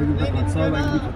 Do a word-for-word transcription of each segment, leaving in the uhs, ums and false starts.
वाहिगुरू का खालसा वाहिगुरू की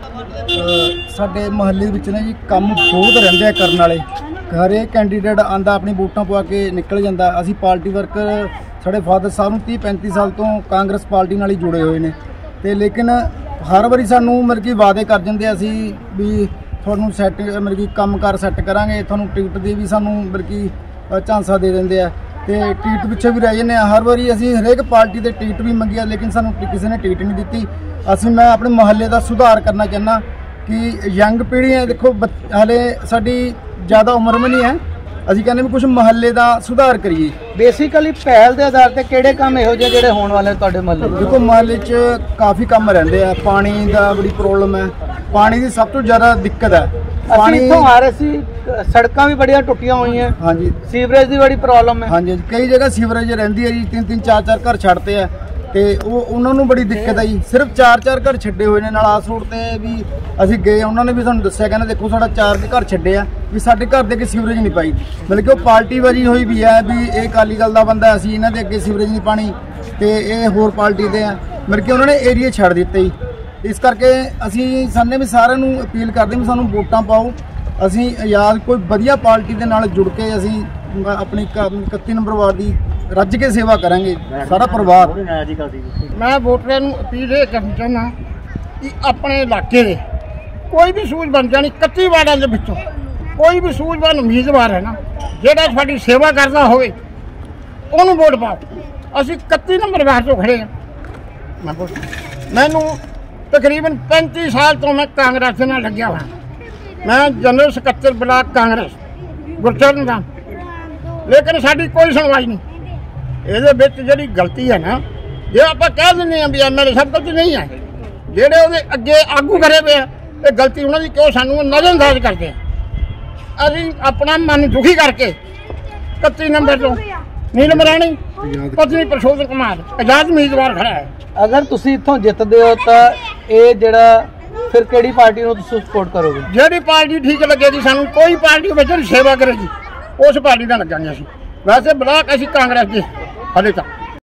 फतेह। साडे महल्ले विच ना जी काम बहुत रहिंदे आ करन वाले। हरेक कैंडीडेट आंदा अपनी वोटां पवा के निकल जांदा। असीं पार्टी वर्कर साडे फादर साहब नूं तीस पैंतीस साल तो कांग्रेस पार्टी नाल ही जुड़े हुए ने ते लेकिन हर वारी सानूं मतलब कि वादे कर जांदे असीं भी तुहानूं सैट मतलब कि काम कार सैट करांगे, तुहानूं टिकट दी भी सानूं मतलब कि झांसा दे दिंदे आ ते टिकट पिछे भी रह जाने। हर बारी असीं हरेक पार्टी दे टिकट भी मंगिया लेकिन सानूं किसी ने टिकट नहीं दित्ती। असीं मैं अपने मुहल्ले दा सुधार करना चाहना कि यंग पीढ़ी है देखो हाले साडी ज़्यादा उम्र में नहीं है, असीं कहने भी कुछ मुहल्ले दा सुधार करिए। बेसिकली पहल के आधार पर किहड़े काम इहो जिहे जिहड़े होण वाले तुहाडे मुहल्ले? देखो मुहल्ले च काफ़ी काम रहिंदे आ। पानी दा बड़ी प्रॉब्लम है, पानी की सब तो ज़्यादा दिक्कत है। पानी इत्थों आ रहे सी, सड़कां भी बड़ियां टुटियां हुई हैं। हाँ जी, सीवरेज की बड़ी प्रॉब्लम है। हाँ जी, कई जगह सीवरेज रहिंदी है जी, तीन तीन चार चार घर छड्डते हैं ते उन्हां नूं बड़ी दिक्कत है जी। सिर्फ चार चार घर छड्डे हुए ने। नाल आस रोड ते भी असीं गए, उन्होंने भी सानूं दस्सिया कहना देखो साडा चार के घर छड्डे आ भी साडे घर दे अगे सीवरेज नहीं पाई। मतलब कि वो पार्टी बाजी होई भी है भी ये अकाली दल दा बंदा, असीं इन्हां दे अगे सीवरेज नहीं पानी ते ये होर पार्टी दे आ। मतलब कि उन्होंने एरिया छड्ड दित्ते जी। इस करके असीं साने भी सारिਆਂ ਨੂੰ अपील करदे भी सानूं वोटां पाओ। असीं आज़ाद कोई वधिया पार्टी दे नाल जुड़ के असीं अपनी इकत्ती नंबर वार्ड की रज के सेवा करांगे सारा परिवार। मैं वोटरां नूं अपील ये करना चाहना कि अपने इलाके दे कोई भी सूझबंद जानी इकत्ती वार्डां दे विचों कोई भी सूझबंद उम्मीदवार है ना जिहड़ा साडी सेवा करदा होवे उहनूं वोट पाओ। असीं इकत्ती नंबर वार्ड तो खड़े हां। मैं मैनूं तकरीबन पैंती साल तो मैं कांग्रेस दे नाल लग्या हुआ। मैं जनरल सकत्तर ब्लाक कांग्रेस गुरचरण दा, लेकिन साडी कोई सुनवाई नहीं। ਇਹਦੇ ਵਿੱਚ ਜਿਹੜੀ ਗਲਤੀ ਹੈ ਨਾ, ਜੇ ਆਪਾਂ ਕਹਿ ਦਿੰਦੇ ਹਾਂ ਵੀ ਐਮ ਐਲ ਏ ਸਭ ਗਲਤੀ ਨਹੀਂ ਹੈ, ਜਿਹੜੇ ਉਹਦੇ ਅੱਗੇ ਆਗੂ ਖੜੇ ਪਏ ਆ ਇਹ ਗਲਤੀ ਉਹਨਾਂ ਦੀ ਕਿਉਂ ਸਾਨੂੰ ਨਜ਼ਰਅੰਦਾਜ਼ ਕਰਦੇ ਆ। ਅਸੀਂ ਆਪਣਾ ਮਨ ਦੁਖੀ ਕਰਕੇ ਇਕੱਤੀ ਨੰਬਰ ਤੋਂ ਨੀਲਮ ਰਾਣੀ ਪਤਨੀ ਪ੍ਰਸ਼ੋਧਨ ਕੁਮਾਰ ਆਜ਼ਾਦ ਉਮੀਦਵਾਰ ਖੜਾ ਹੈ। अगर तुसीं इत्थों जितदे हो तो ये जिहड़ा फिर किहड़ी पार्टी नूं तुसीं सपोर्ट करोगे? ਜਿਹੜੀ ਪਾਰਟੀ ठीक लगेगी सानूं, कोई पार्टी ਵਿੱਚ सेवा करेगी उस पार्टी नाल लगांगे। ਅਸੀਂ वैसे ब्लाक असीं कांग्रेस दे हाले तक